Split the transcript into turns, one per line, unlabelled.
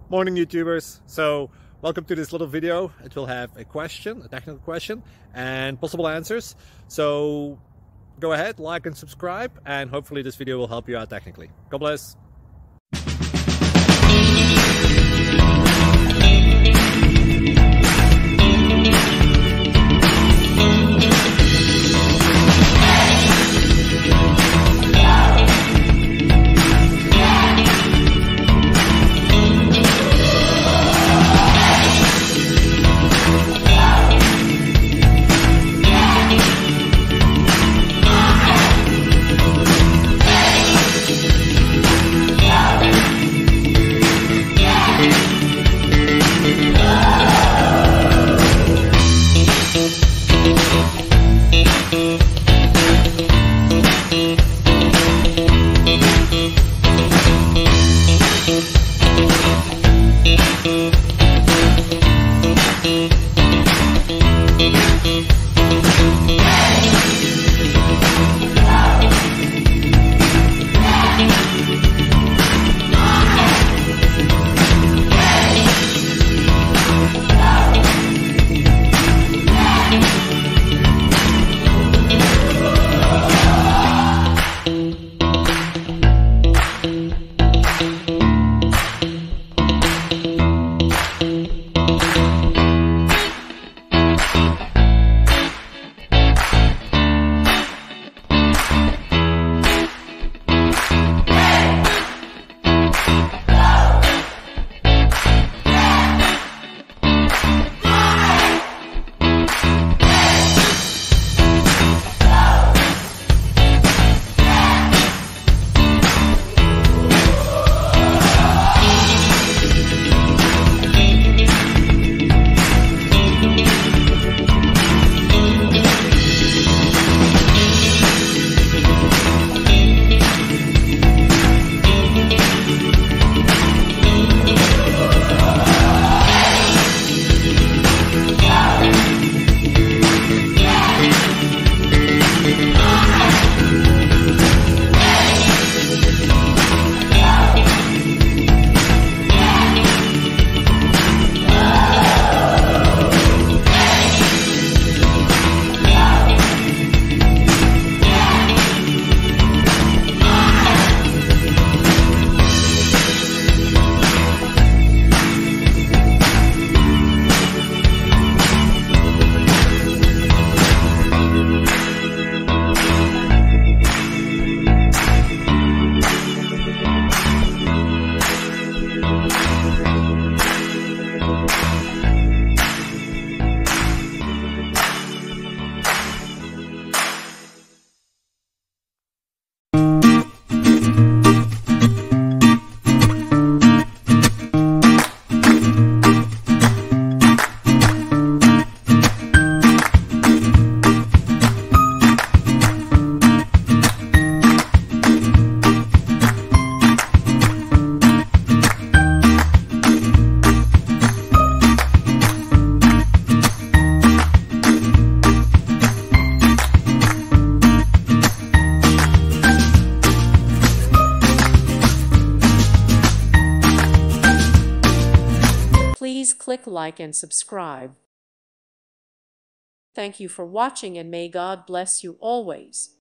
Morning YouTubers. So welcome to this little video. It will have a question, a technical question, and possible answers. So go ahead, like and subscribe, and hopefully this video will help you out technically. God bless.
Please click like and subscribe. Thank you for watching, and may God bless you always.